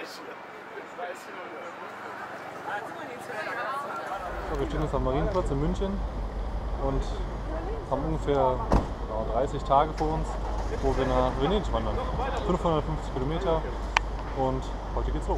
So, wir stehen jetzt am Marienplatz in München und haben ungefähr 30 Tage vor uns, wo wir nach Venedig wandern. 550 Kilometer und heute geht's los.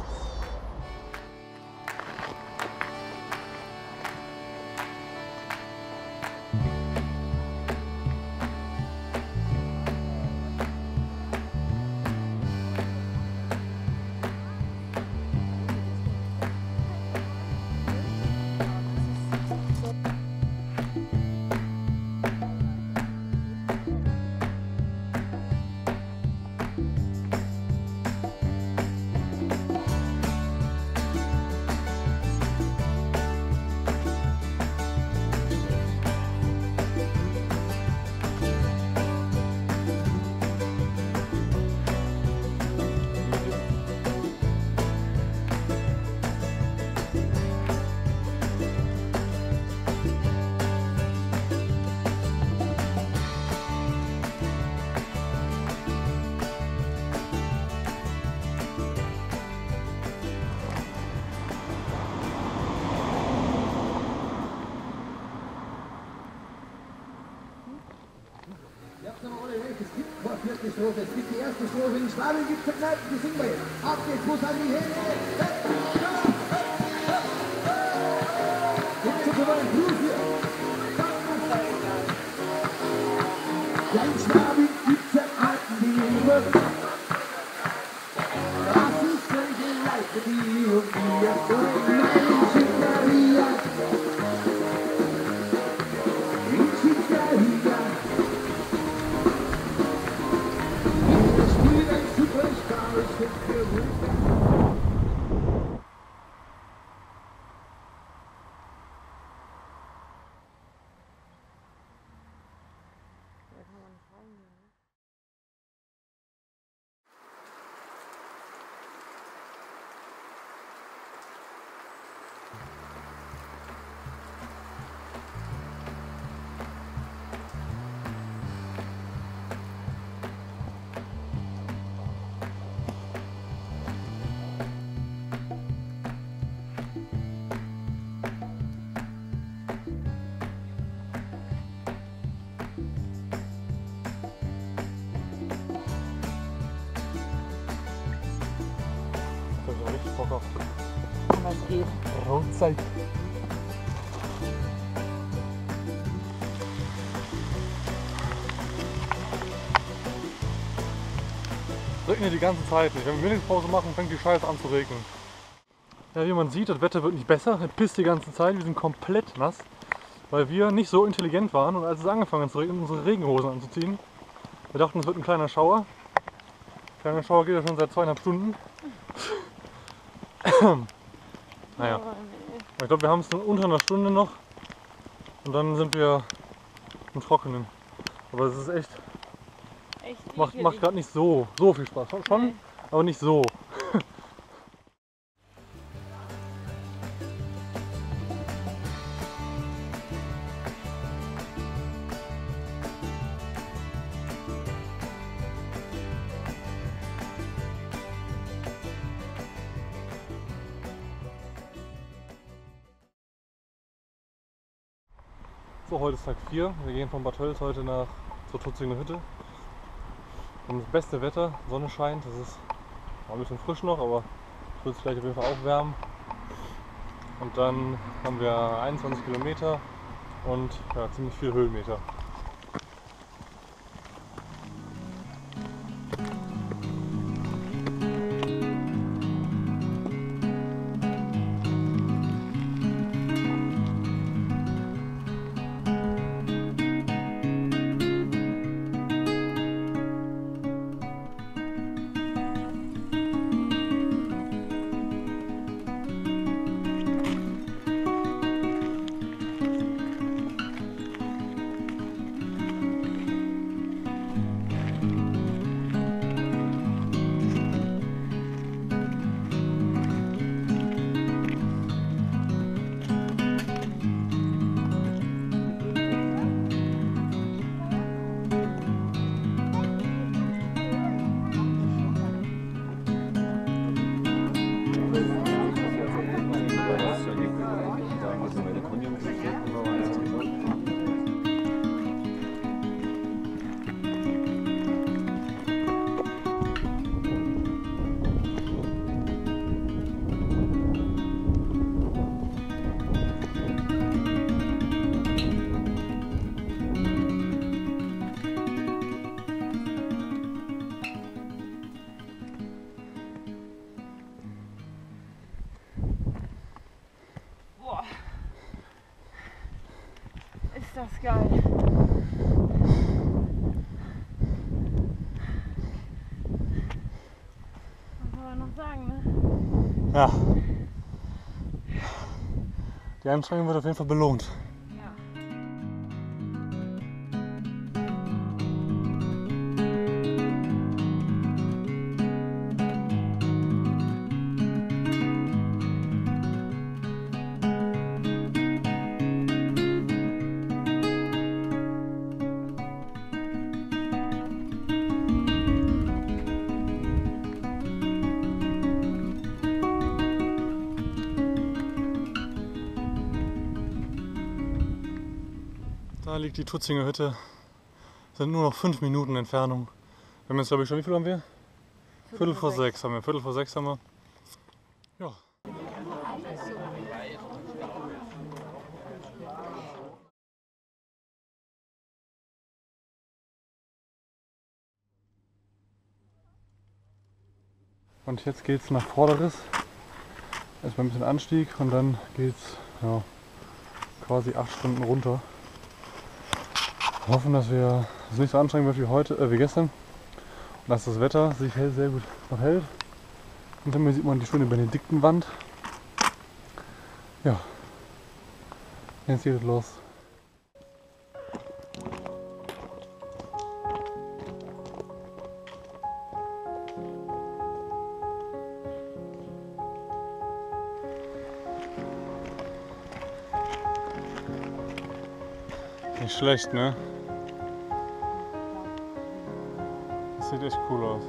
Es gibt die erste Strophe, in Schwaben gibt es Kneipen, die singen wir jetzt. Ab geht's, muss an die Hände. Jetzt sind wir mal im Blues hier. Ja, in Schwaben gibt es Alten, die leben. Das ist solche Leute, die und die erfüllen meine Schickeria. In Schickeria. Bock auf Was geht? Rotzeit. Regnet die ganze Zeit nicht. Wenn wir Mittagspause machen, fängt die Scheiße an zu regnen. Ja, wie man sieht, das Wetter wird nicht besser. Es pisst die ganze Zeit. Wir sind komplett nass, weil wir nicht so intelligent waren und als es angefangen hat zu regnen, unsere Regenhosen anzuziehen. Wir dachten, es wird ein kleiner Schauer. Der kleine Schauer geht ja schon seit 2,5 Stunden. Naja, ich glaube, wir haben es unter einer Stunde noch und dann sind wir im Trockenen. Aber es ist echt macht gerade nicht so viel Spaß. Schon, nee. Aber nicht so. So, heute ist Tag 4. Wir gehen von Bad Tölz heute zur Tutzinger Hütte. Und das beste Wetter, Sonne scheint, es ist ein bisschen frisch noch, aber es wird sich gleich auf jeden Fall aufwärmen. Und dann haben wir 21 Kilometer und ja, ziemlich viel Höhenmeter. Das ist geil. Was soll man noch sagen, ne? Ja. Die Anstrengung wird auf jeden Fall belohnt. Ja. Da liegt die Tutzinger Hütte. Sind nur noch 5 Minuten Entfernung. Wir haben jetzt, glaube ich, schon, wie viel haben wir? Viertel vor 6 haben wir. Viertel vor 6 haben wir. Ja. Und jetzt geht's nach Vorderes. Erstmal ein bisschen Anstieg und dann geht's ja, quasi 8 Stunden runter. Wir hoffen, dass es nicht so anstrengend wird wie gestern. Und dass das Wetter sich sehr gut noch hält. Hinter mir sieht man die schöne Benediktenwand. Ja, jetzt geht es los. Nicht schlecht, ne? Das sieht echt cool aus.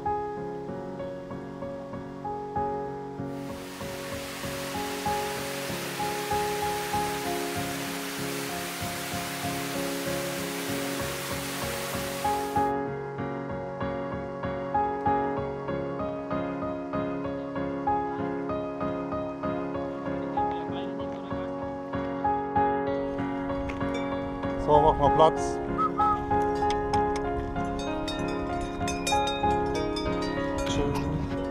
So, mach mal Platz. Schön.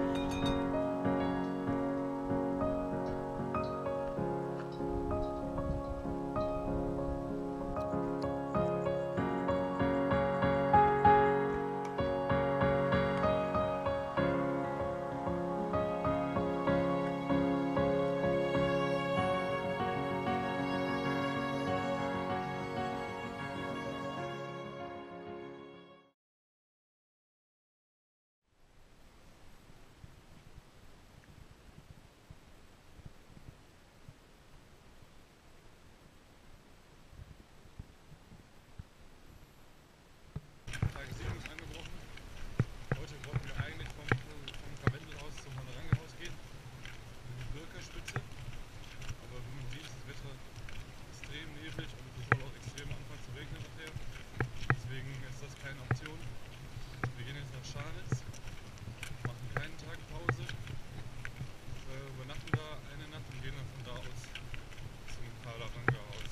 Tag 7 ist angebrochen. Heute wollten wir eigentlich vom Karwendelhaus zum Honorangehaus gehen, in die Birkerspitze. Aber wie man sieht, ist das Wetter extrem neblig und es soll auch extrem anfangen zu regnen nachher. Deswegen ist das keine Option. Wir gehen jetzt nach Scharnitz, machen keinen Tag Pause, übernachten da eine Nacht und gehen dann von da aus zum Honorangehaus.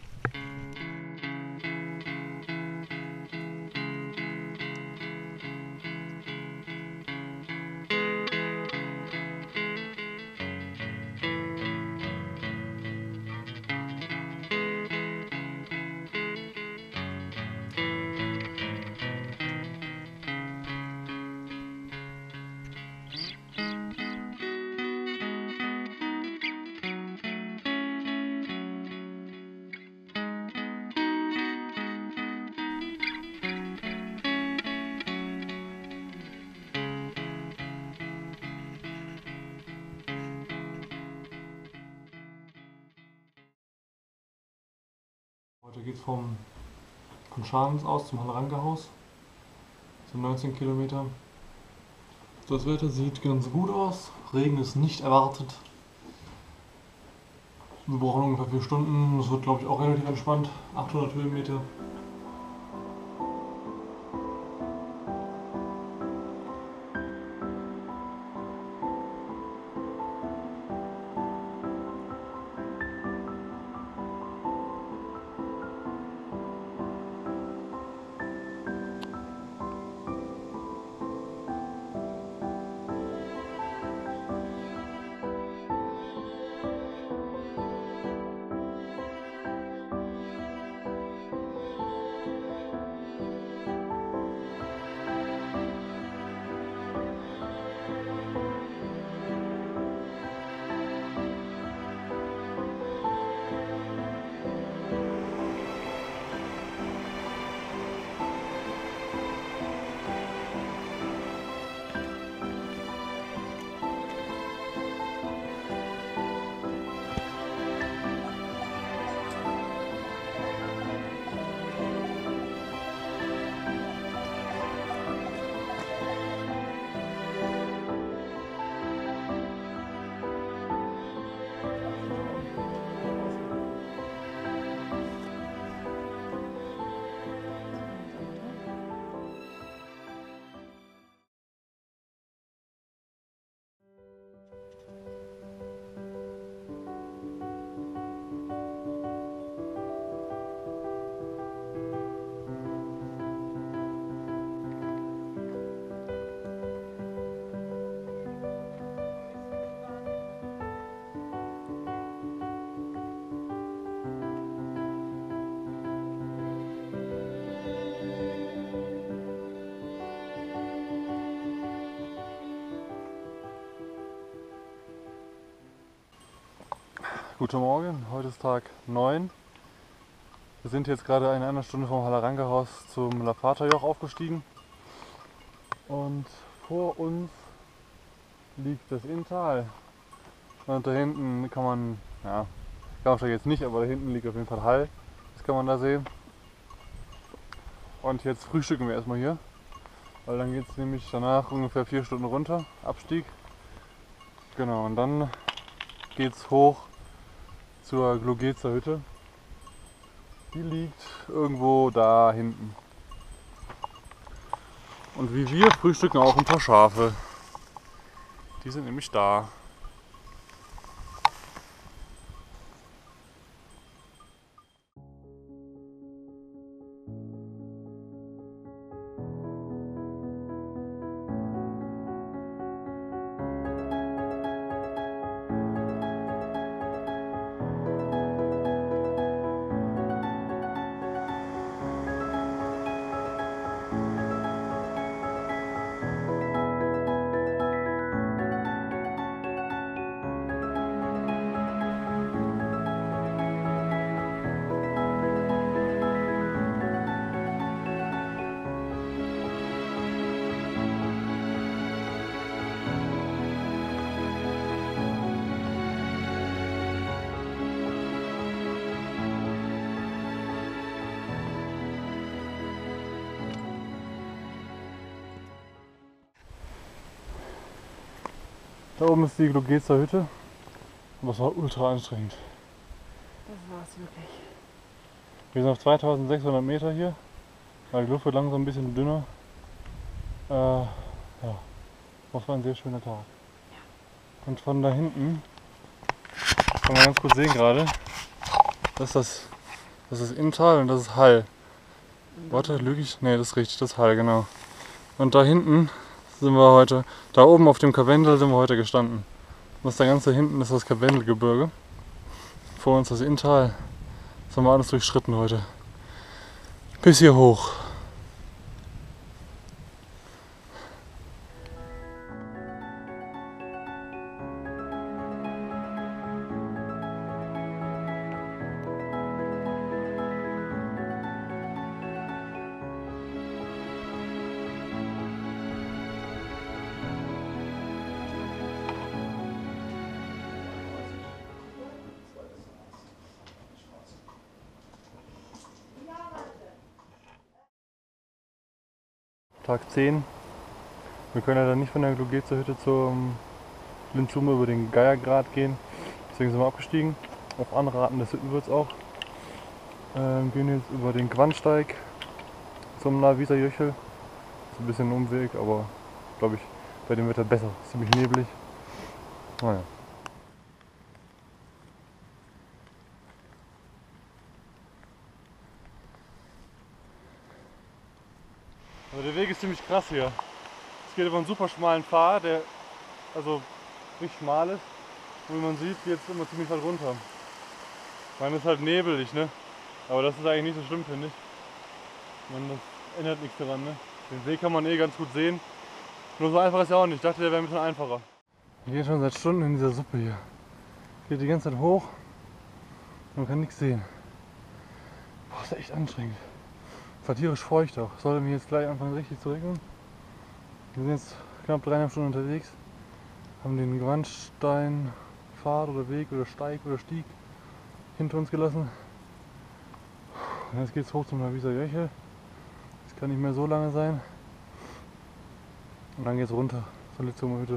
Heute geht es von Scharnitz aus zum Honorangehaus. Das sind 19 Kilometer. Das Wetter sieht ganz gut aus. Regen ist nicht erwartet. Wir brauchen ungefähr 4 Stunden. Das wird, glaube ich, auch relativ entspannt. 800 Höhenmeter. Guten Morgen, heute ist Tag 9. Wir sind jetzt gerade eine andere Stunde vom Halleranke-Haus zum Lapata-Joch aufgestiegen. Und vor uns liegt das Inntal. Und da hinten kann man, ja, Garmisch jetzt nicht, aber da hinten liegt auf jeden Fall Hall. Das kann man da sehen. Und jetzt frühstücken wir erstmal hier. Weil dann geht es nämlich danach ungefähr 4 Stunden runter, Abstieg. Genau, und dann geht es hoch zur Glogezer Hütte. Die liegt irgendwo da hinten. Und wie wir frühstücken auch ein paar Schafe. Die sind nämlich da. Da oben ist die Glogezer Hütte. Und das war ultra anstrengend. Das war's wirklich. Wir sind auf 2600 Meter hier. Weil die Luft wird langsam ein bisschen dünner. Ja, das war ein sehr schöner Tag. Und von da hinten kann man ganz gut sehen gerade, das ist das Inntal und das ist Hall. Warte, lüge ich? Ne, das ist richtig, das ist Hall, genau. Und da hinten sind wir heute, da oben auf dem Karwendel sind wir heute gestanden. Und das da ganz da hinten ist das Karwendelgebirge. Vor uns das Inntal. Das haben wir alles durchschritten heute. Bis hier hoch. Tag 10. Wir können leider nicht von der Glogezer Hütte zum Linzume über den Geiergrat gehen. Deswegen sind wir abgestiegen. Auf Anraten des Hüttenwirts auch. Gehen jetzt über den Quannsteig zum Navisa Jöchel. Ist ein bisschen ein Umweg, aber glaube ich bei dem Wetter besser. Ist ziemlich neblig. Naja. Also der Weg ist ziemlich krass hier. Es geht über einen super schmalen Pfad, der also nicht schmal ist. Und wie man sieht, geht es immer ziemlich weit runter. Ich meine, es ist halt nebelig, ne? Aber das ist eigentlich nicht so schlimm, finde ich. Ich meine, das ändert nichts daran, ne? Den Weg kann man eh ganz gut sehen. Nur so einfach ist er auch nicht. Ich dachte, der wäre ein bisschen einfacher. Wir gehen schon seit Stunden in dieser Suppe hier. Geht die ganze Zeit hoch. Man kann nichts sehen. Boah, ist echt anstrengend. War tierisch feucht auch. Sollte mir jetzt gleich anfangen richtig zu regnen. Wir sind jetzt knapp 3,5 Stunden unterwegs. Haben den Quannsteinpfad oder Weg oder Steig oder Stieg hinter uns gelassen. Und jetzt geht es hoch zum Navisa Jöchel. Das kann nicht mehr so lange sein. Und dann geht es runter zur Litzumer Hütte.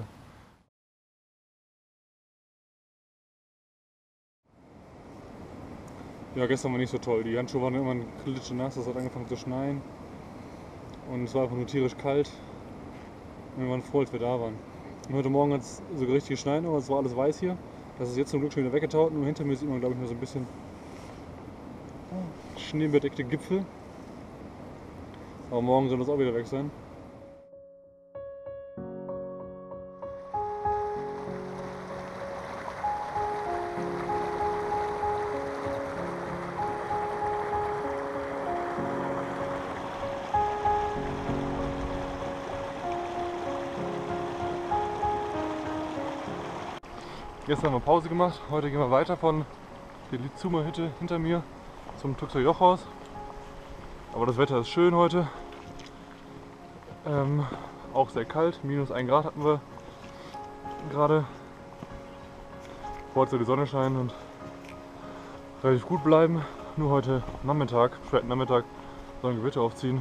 Ja, gestern war nicht so toll. Die Handschuhe waren immer klitschenass, es hat angefangen zu schneien. Und es war einfach nur tierisch kalt. Und wir waren froh, als wir da waren. Und heute Morgen hat es so richtig geschneit, aber es war alles weiß hier. Das ist jetzt zum Glück schon wieder weggetaut. Nur hinter mir sieht man, glaube ich, noch so ein bisschen schneebedeckte Gipfel. Aber morgen soll das auch wieder weg sein. Gestern haben wir Pause gemacht, heute gehen wir weiter von der Litsuma-Hütte hinter mir zum Tuxerjoch-Haus. Aber das Wetter ist schön heute. Auch sehr kalt, minus 1 Grad hatten wir gerade. Heute soll die Sonne scheinen und relativ gut bleiben. Nur heute Nachmittag, späten Nachmittag, soll ein Gewitter aufziehen.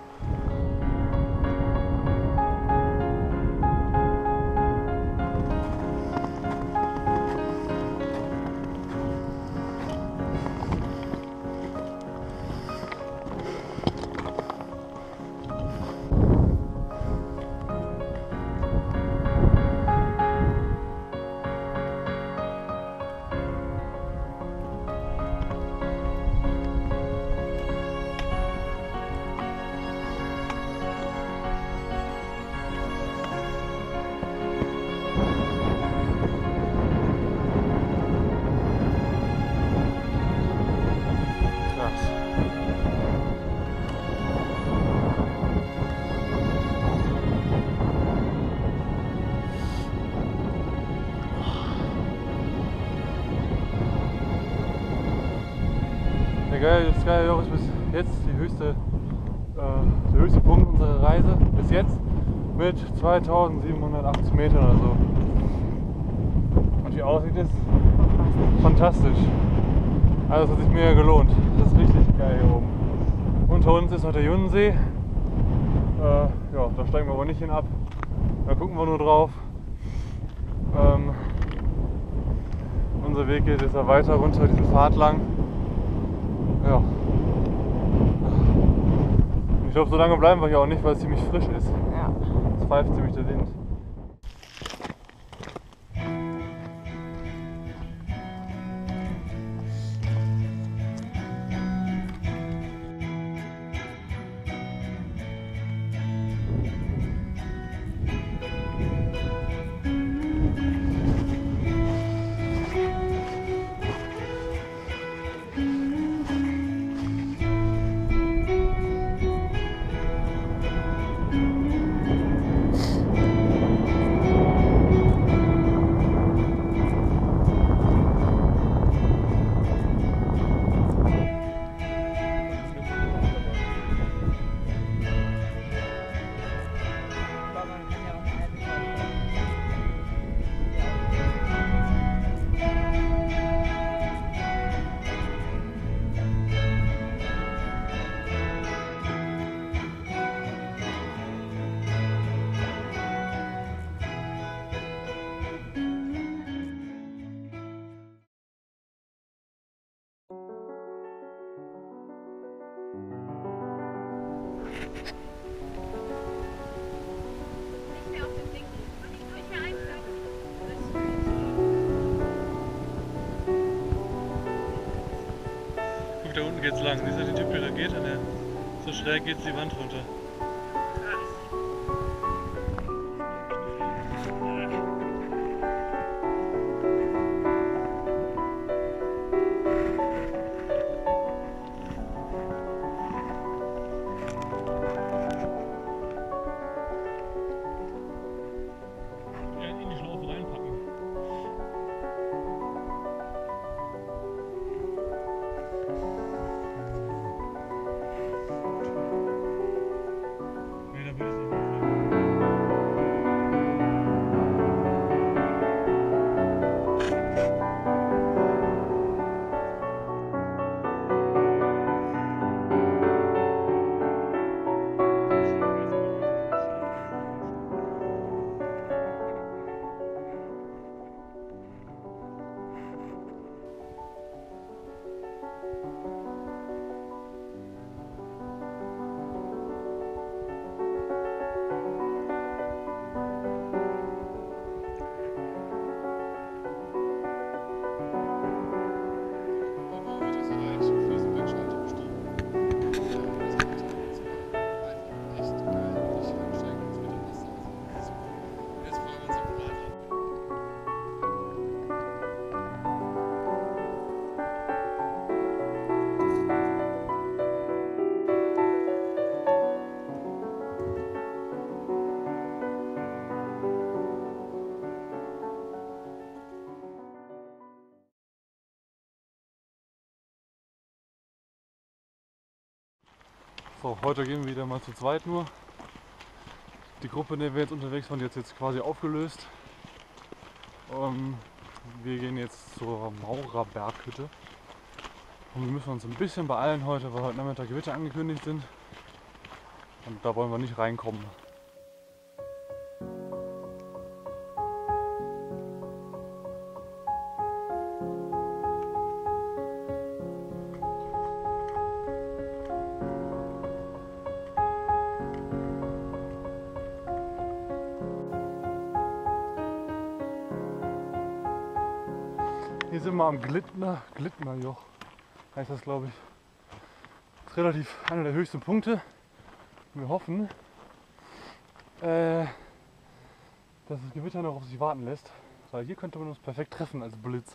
Das Tuxerjoch ist bis jetzt der höchste Punkt unserer Reise. Bis jetzt mit 2780 Metern oder so. Und die Aussicht ist fantastisch. Also es hat sich mega gelohnt. Das ist richtig geil hier oben. Unter uns ist noch der Junnensee. Ja, da steigen wir aber nicht hin ab. Da gucken wir nur drauf. Unser Weg geht jetzt weiter runter diesen Pfad lang. Ja. Ich glaube, so lange bleiben wir hier auch nicht, weil es ziemlich frisch ist. Ja. Es pfeift ziemlich der Wind. Guck, da unten geht's lang. Siehst du den Typ, der da geht? So schräg geht's die Wand runter. So, heute gehen wir wieder mal zu zweit nur. Die Gruppe, in der wir jetzt unterwegs waren, die hat sich jetzt quasi aufgelöst. Wir gehen jetzt zur Maurerberghütte. Und wir müssen uns ein bisschen beeilen heute, weil heute Nachmittag Gewitter angekündigt sind. Und da wollen wir nicht reinkommen. Hier sind wir am Glittnerjoch, heißt das, glaube ich. Das ist relativ einer der höchsten Punkte. Wir hoffen, dass das Gewitter noch auf sich warten lässt, weil hier könnte man uns perfekt treffen als Blitz.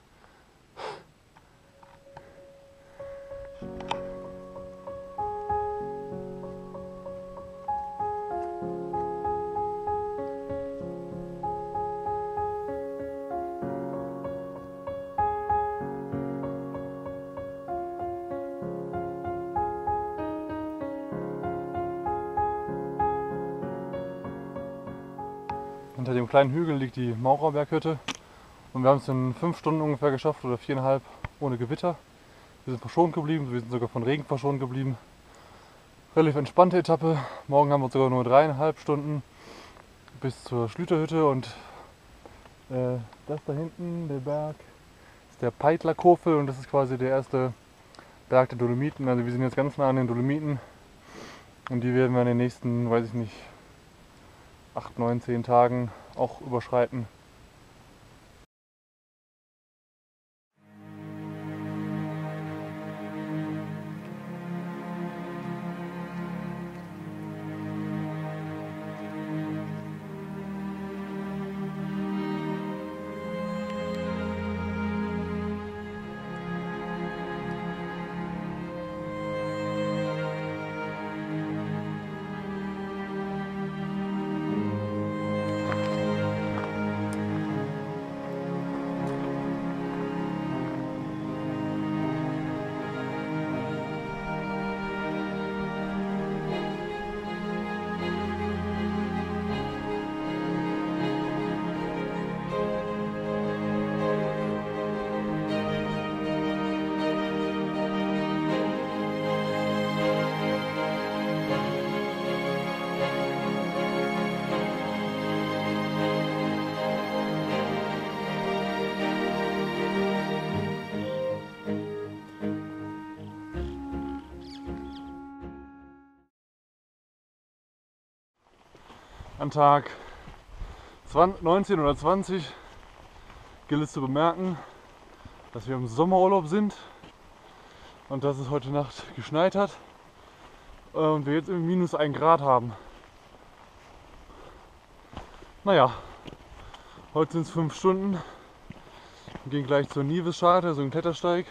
Hinter dem kleinen Hügel liegt die Maurerberghütte und wir haben es in 5 Stunden ungefähr geschafft oder 4,5 ohne Gewitter. Wir sind verschont geblieben, wir sind sogar von Regen verschont geblieben. Relativ entspannte Etappe. Morgen haben wir sogar nur 3,5 Stunden bis zur Schlüterhütte und das da hinten, der Berg, ist der Peitlerkofel und das ist quasi der erste Berg der Dolomiten. Also wir sind jetzt ganz nah an den Dolomiten und die werden wir in den nächsten, weiß ich nicht, 8, 9, 10 Tagen auch überschreiten. An Tag 19 oder 20 gilt es zu bemerken, dass wir im Sommerurlaub sind und dass es heute Nacht geschneit hat und wir jetzt im -1 Grad haben. Naja, heute sind es 5 Stunden. Wir gehen gleich zur Nievesscharte, so ein Klettersteig.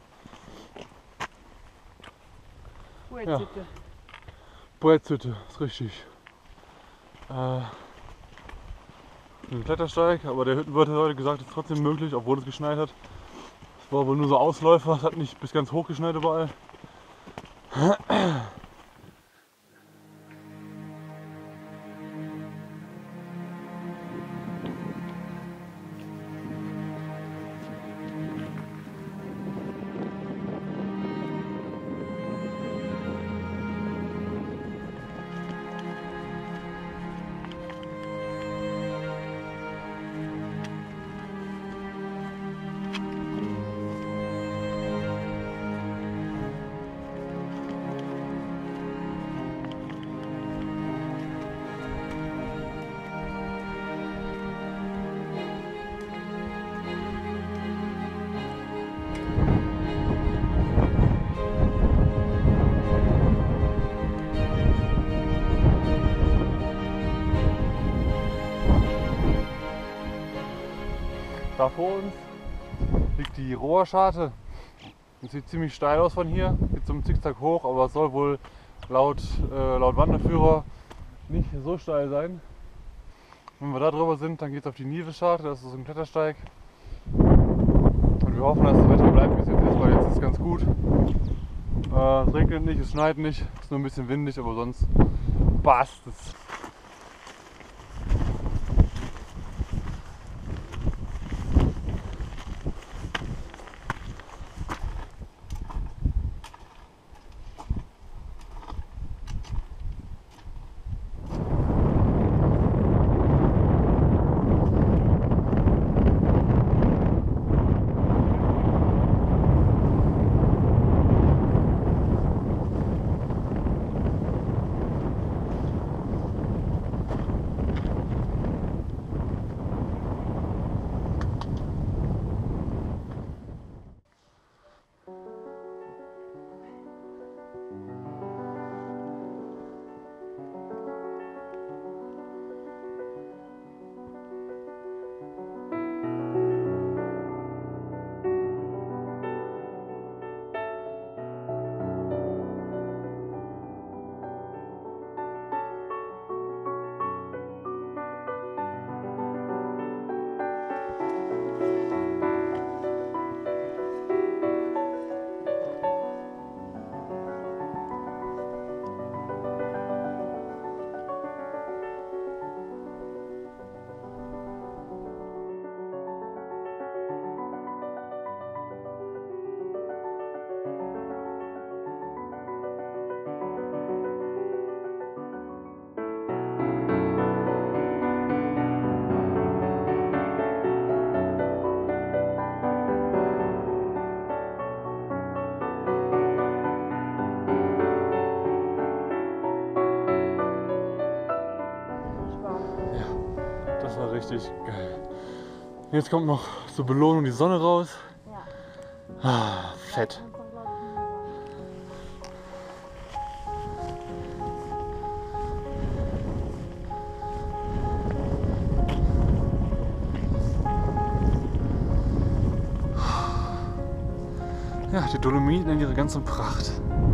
Poetzhütte. Poetzhütte, ist richtig. Ein Klettersteig, aber der Hüttenwirt hat heute gesagt, es ist trotzdem möglich, obwohl es geschneit hat. Es war wohl nur so Ausläufer, es hat nicht bis ganz hoch geschneit überall. Da vor uns liegt die Rohrscharte. Das sieht ziemlich steil aus von hier, geht zum Zickzack hoch, aber es soll wohl laut Wanderführer nicht so steil sein. Wenn wir da drüber sind, dann geht es auf die Nievesscharte, das ist so ein Klettersteig. Und wir hoffen, dass das Wetter bleibt, wie es jetzt ist, weil jetzt ist es ganz gut. Es regnet nicht, es schneit nicht, es ist nur ein bisschen windig, aber sonst passt es. Das war richtig geil. Jetzt kommt noch zur Belohnung die Sonne raus. Ja. Ah, fett. Ja, die Dolomiten in ihrer ganzen Pracht.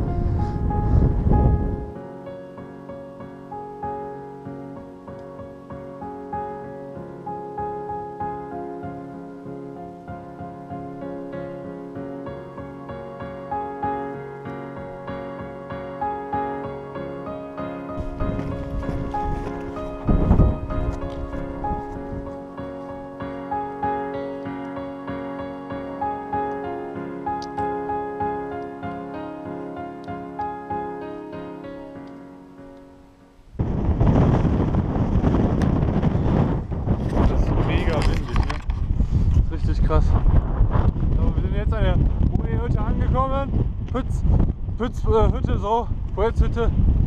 Krass. So, wir sind jetzt an der UE-Hütte angekommen. Hütte, so, Puerz-Hütte.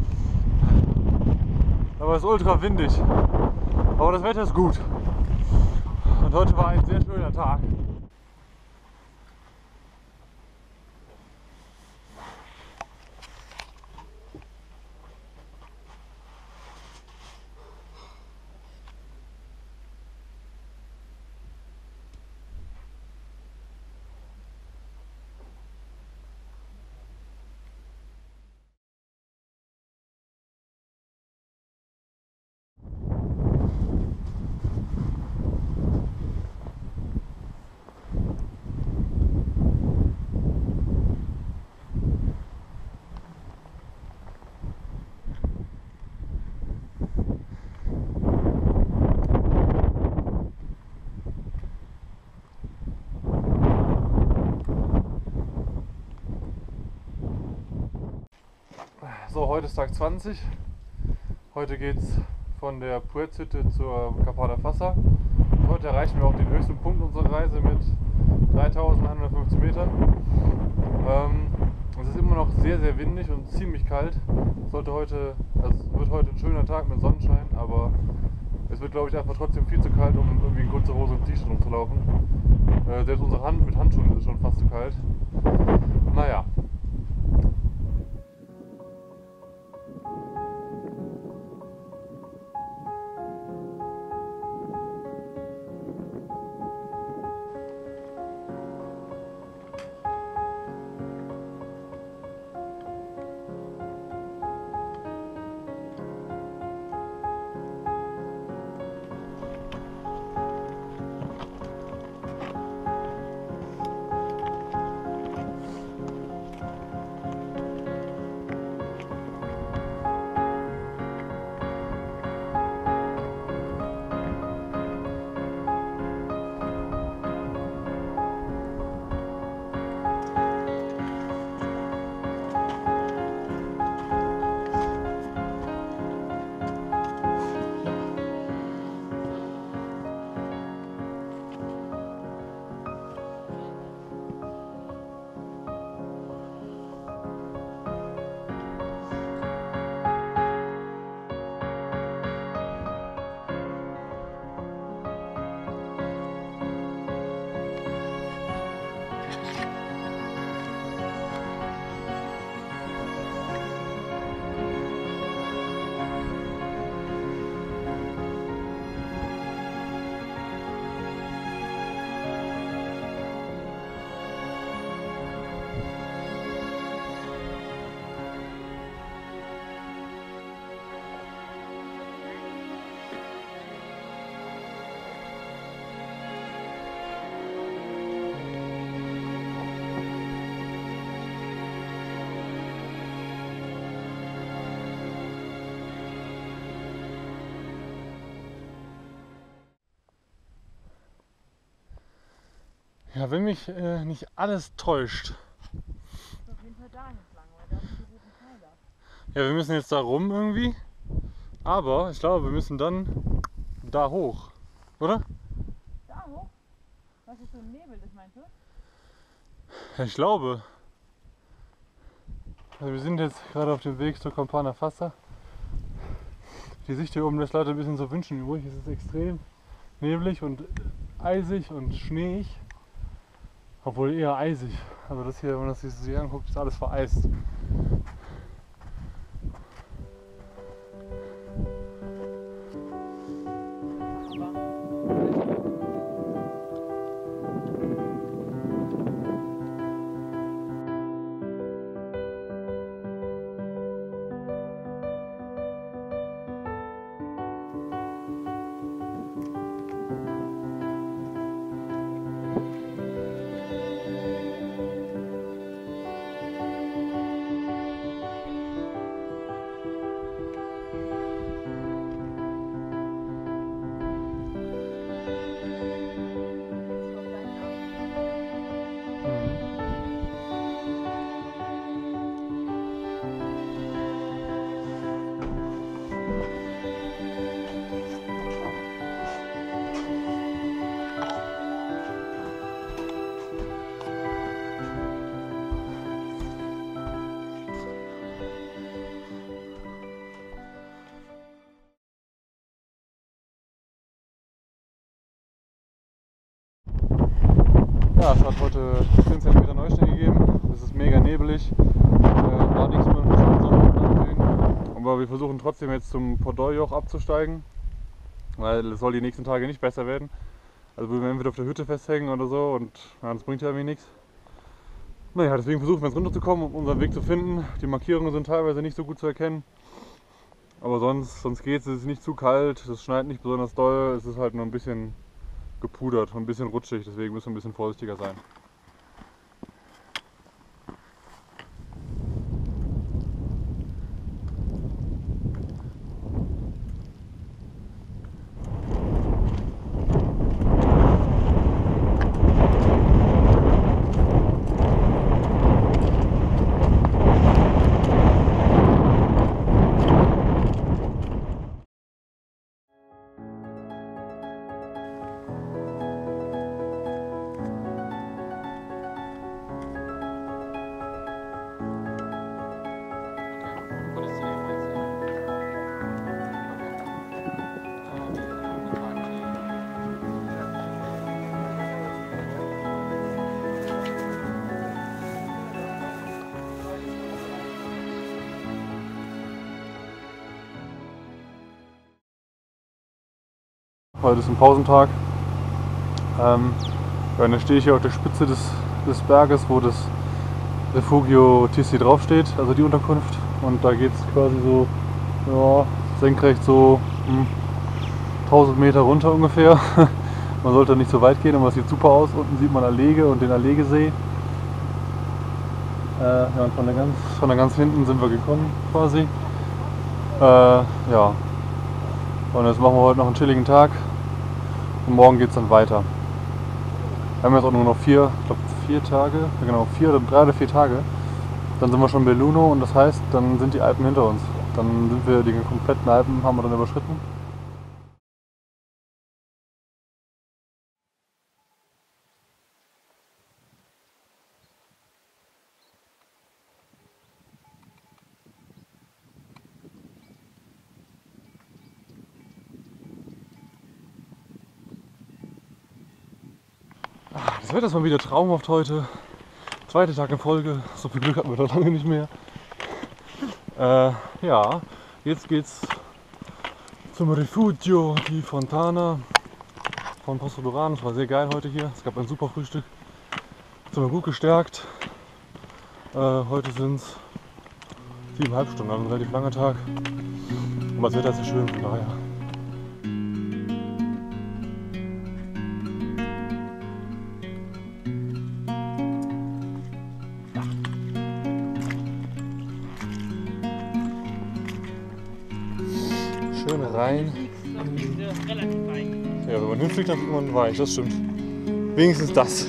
Aber es ist ultra windig. Aber das Wetter ist gut. Und heute war ein sehr schöner Tag. So, heute ist Tag 20. Heute geht es von der Puerz-Hütte zur Capada Fassa. Und heute erreichen wir auch den höchsten Punkt unserer Reise mit 3150 Metern. Es ist immer noch sehr, sehr windig und ziemlich kalt. Es wird heute ein schöner Tag mit Sonnenschein, aber es wird, glaube ich, einfach trotzdem viel zu kalt, um irgendwie in kurzer Hose und T-Shirt rumzulaufen. Selbst unsere Hand mit Handschuhen ist schon fast zu kalt. Naja. Ja, wenn mich nicht alles täuscht. Ist auf jeden Fall da nicht lang, weil da sind die roten Pfeiler. Ja, wir müssen jetzt da rum irgendwie. Aber ich glaube, wir müssen dann da hoch. Oder? Da hoch? Was ist so ein Nebel, das meinst du? Ja, ich glaube. Also wir sind jetzt gerade auf dem Weg zur Campana Fassa. Die Sicht hier oben lässt leider ein bisschen so wünschen übrig. Es ist extrem neblig und eisig und schneeig. Obwohl eher eisig. Also das hier, wenn man das sich so anguckt, ist alles vereist. Ja, es hat heute 10 cm Neuschnee gegeben. Es ist mega nebelig. War nichts mehr mit dem Sonnenaufgang sehen. Aber wir versuchen trotzdem jetzt zum Podoljoch abzusteigen, weil es soll die nächsten Tage nicht besser werden. Also wir werden entweder auf der Hütte festhängen oder so und ja, das bringt ja irgendwie nichts. Naja, deswegen versuchen wir jetzt runterzukommen, um unseren Weg zu finden. Die Markierungen sind teilweise nicht so gut zu erkennen. Aber sonst geht es. Es ist nicht zu kalt, es schneit nicht besonders doll, es ist halt nur ein bisschen gepudert und ein bisschen rutschig, deswegen müssen wir ein bisschen vorsichtiger sein. Heute ist ein Pausentag. Dann stehe ich hier auf der Spitze des Berges, wo das Refugio Tisci draufsteht, also die Unterkunft. Und da geht es quasi so ja, senkrecht so 1000 Meter runter ungefähr. Man sollte nicht so weit gehen, aber es sieht super aus. Unten sieht man Allege und den Allegesee. Ja, und von der ganz hinten sind wir gekommen quasi. Ja. Und jetzt machen wir heute noch einen chilligen Tag. Und morgen geht es dann weiter. Wir haben jetzt auch nur noch 4 Tage, genau, 3 oder 4 Tage. Dann sind wir schon bei Belluno und das heißt, dann sind die Alpen hinter uns. Dann sind wir die kompletten Alpen, haben wir dann überschritten. Das Wetter ist mal wieder traumhaft heute. 2. Tag in Folge. So viel Glück hatten wir da lange nicht mehr. Ja, jetzt geht's zum Refugio di Fontana von Posto Dorano. Es war sehr geil heute hier. Es gab ein super Frühstück. Jetzt sind wir gut gestärkt. Heute sind es 7,5 Stunden, also ein relativ langer Tag. Und das Wetter ist ja schön, von daher. Schön rein. Relativ weit. Ja, wenn man hinfliegt, dann fliegt man weich, das stimmt. Wenigstens das.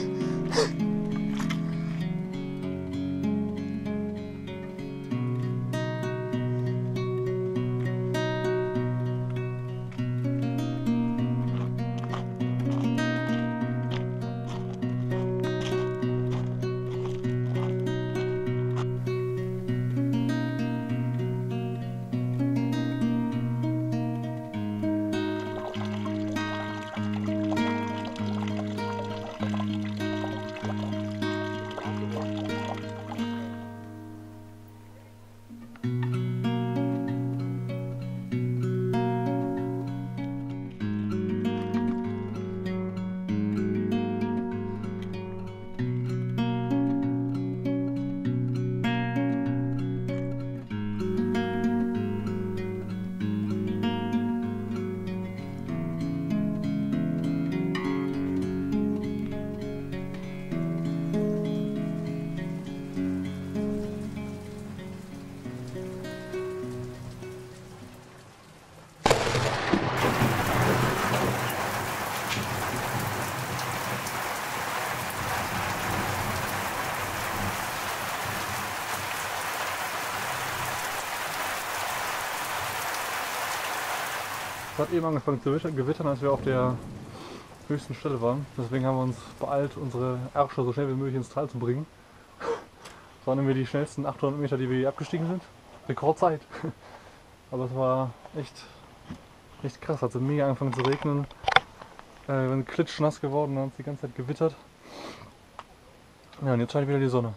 Es hat eben angefangen zu gewittern, als wir auf der höchsten Stelle waren. Deswegen haben wir uns beeilt, unsere Ärsche so schnell wie möglich ins Tal zu bringen. Das waren nämlich die schnellsten 800 Meter, die wir hier abgestiegen sind. Rekordzeit. Aber es war echt krass. Es hat so mega angefangen zu regnen. Wir sind klitschnass geworden, dann hat es die ganze Zeit gewittert. Ja, und jetzt scheint wieder die Sonne.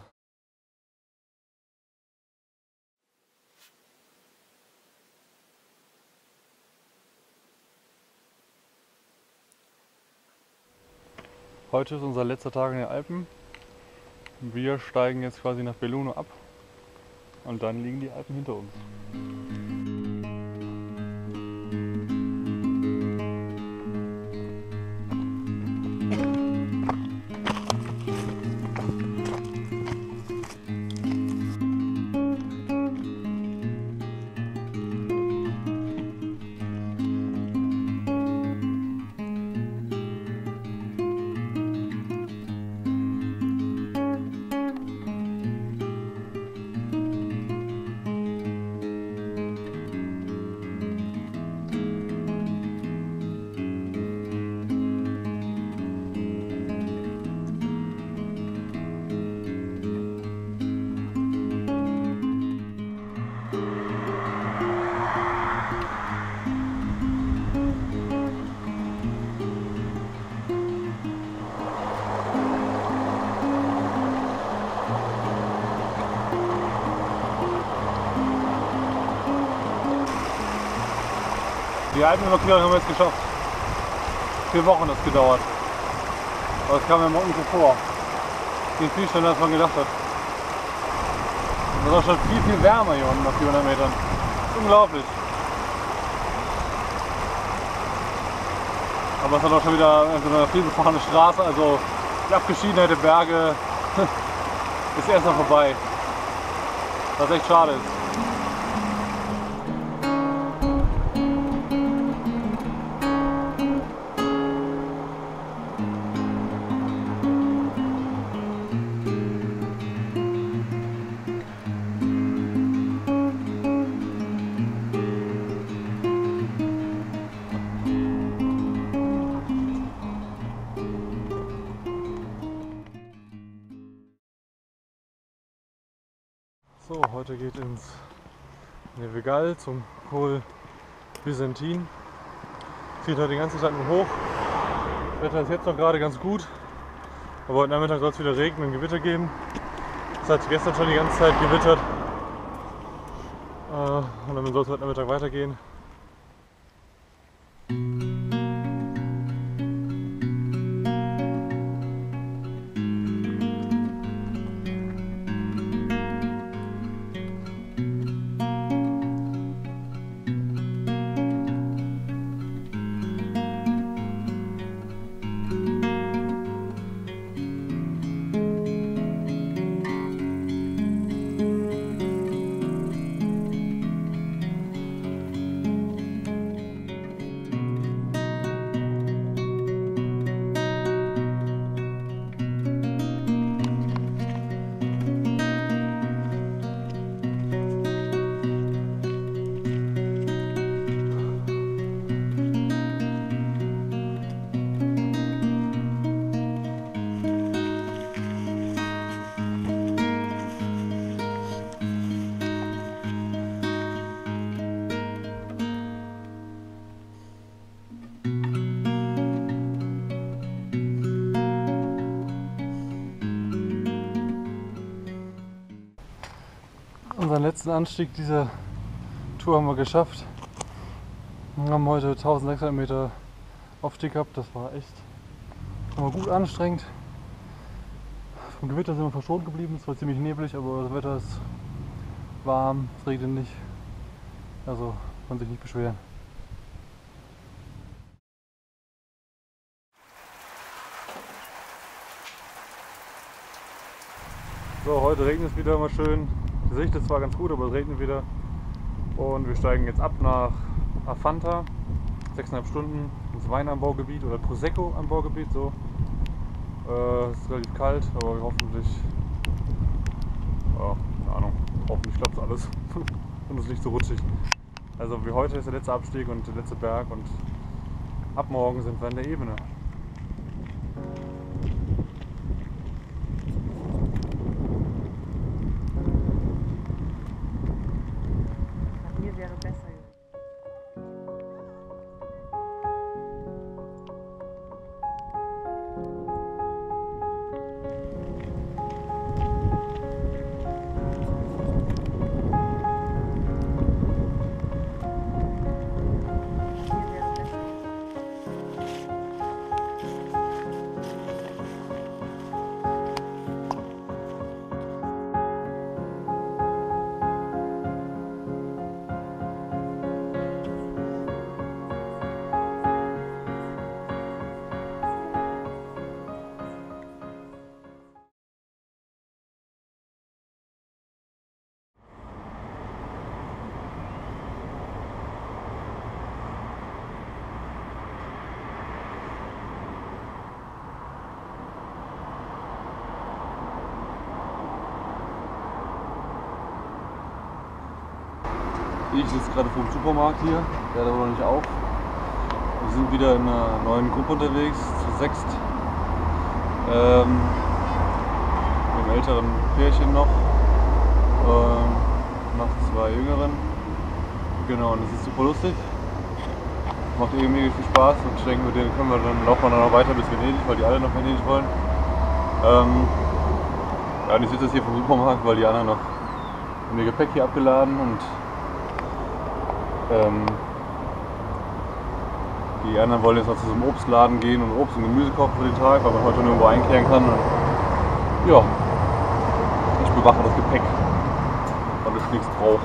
Heute ist unser letzter Tag in den Alpen. Wir steigen jetzt quasi nach Belluno ab und dann liegen die Alpen hinter uns. Die Alpenüberquerung haben wir jetzt geschafft. 4 Wochen hat es gedauert. Aber es kam mir morgen so vor. Ging viel schneller, als man gedacht hat. Es ist auch schon viel wärmer hier unten auf 400 Metern. Unglaublich. Aber es hat auch schon wieder eine viel befahrene Straße, also die Abgeschiedenheit der Berge ist erst noch vorbei. Was echt schade ist. So, heute geht ins Nevegal zum Col Byzantin. Zieht heute die ganze Zeit nur hoch. Das Wetter ist jetzt noch gerade ganz gut, aber heute Nachmittag soll es wieder regnen und Gewitter geben. Es hat gestern schon die ganze Zeit gewittert und dann soll es heute Nachmittag weitergehen. Unseren letzten Anstieg dieser Tour haben wir geschafft. Wir haben heute 1600 Meter Aufstieg gehabt, das war echt gut anstrengend. Vom Gewitter sind wir verschont geblieben, es war ziemlich neblig, aber das Wetter ist warm, es regnet nicht, also kann sich nicht beschweren. So, heute regnet es wieder mal schön. Die Sicht ist zwar ganz gut, aber es regnet wieder. Und wir steigen jetzt ab nach Afanta, 6,5 Stunden ins Weinanbaugebiet oder Prosecco-Anbaugebiet. So. Es ist relativ kalt, aber hoffentlich, ja, keine Ahnung, hoffentlich klappt es alles und es ist nicht so rutschig. Also wie heute ist der letzte Abstieg und der letzte Berg und ab morgen sind wir in der Ebene. Hier wäre besser gewesen. Ich sitze gerade vor dem Supermarkt hier, der hat aber noch nicht auf. Wir sind wieder in einer neuen Gruppe unterwegs, zu sechst. Mit einem älteren Pärchen noch, noch 2 jüngeren. Genau, und das ist super lustig. Macht irgendwie viel Spaß und ich denke, mit denen können wir dann laufen wir dann noch weiter bis Venedig, weil die alle nach Venedig wollen. Ja, und ich sitze jetzt hier vom Supermarkt, weil die anderen noch haben ihr Gepäck hier abgeladen und die anderen wollen jetzt noch zu so einem Obstladen gehen und Obst und Gemüse kaufen für den Tag, weil man heute nirgendwo einkehren kann. Und ja, ich bewache das Gepäck, weil ich nichts brauche.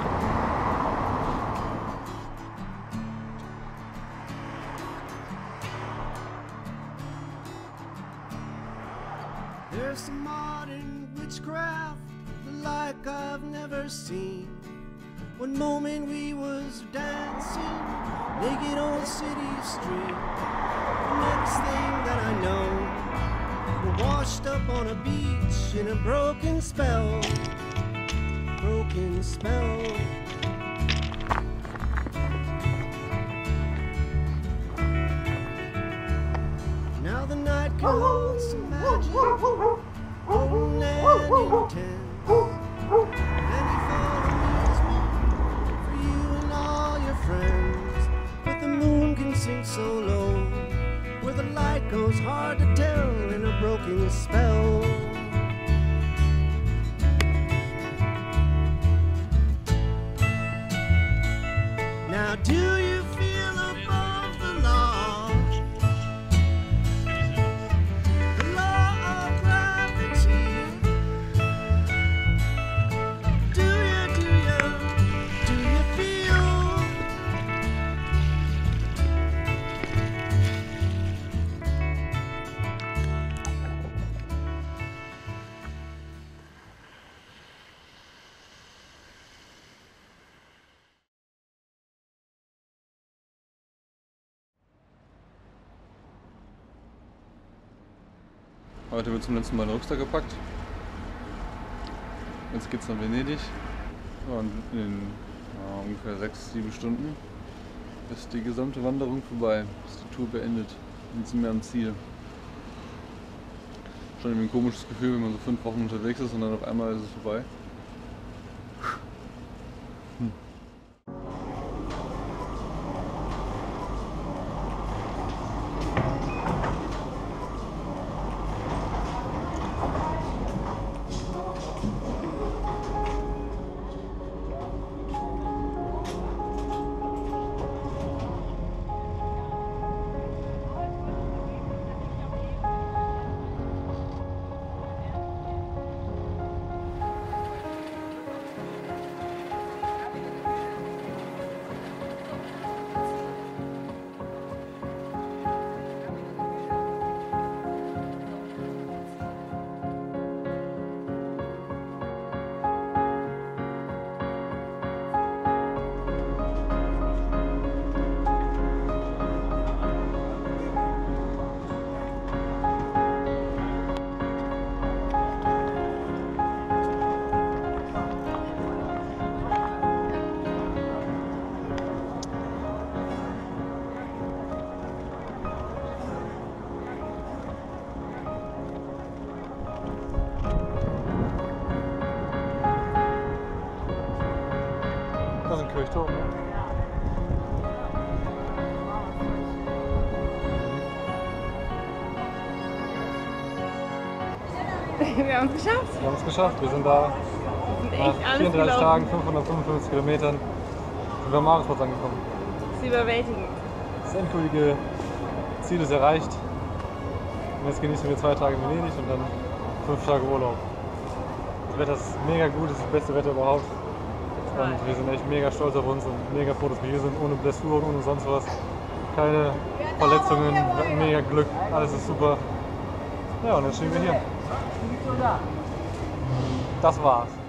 There's some modern witchcraft, the like I've never seen. One moment we was dancing naked on city street. The next thing that I know, we're washed up on a beach in a broken spell. Broken spell. Now the night can hold some magic, golden and intense. And you follow amusement for you and all your friends. But the moon can sink so low, where the light goes hard to tell in a broken spell. Now do you feel above the law? The law of gravity. Do you feel? Heute wird zum letzten Mal der Rucksack gepackt. Jetzt geht's nach Venedig. Und in ungefähr 6-7 Stunden ist die gesamte Wanderung vorbei, ist die Tour beendet. Jetzt sind wir am Ziel. Schon irgendwie ein komisches Gefühl, wenn man so 5 Wochen unterwegs ist und dann auf einmal ist es vorbei. völlig tot. Ne? Wir haben es geschafft. Wir haben es geschafft. Wir sind da Wir sind nach echt alles 34 gelaufen. Tagen, 555 Kilometern sind wir am Marisplatz angekommen. Das ist überwältigend. Das endgültige Ziel ist erreicht. Und jetzt genießen wir 2 Tage in Venedig und dann 5 Tage Urlaub. Das Wetter ist mega gut, das ist das beste Wetter überhaupt. Und wir sind echt mega stolz auf uns und mega froh, dass wir hier sind, ohne Blessuren, ohne sonst was. Keine Verletzungen, wir hatten mega Glück, alles ist super. Ja, und jetzt stehen wir hier. Das war's.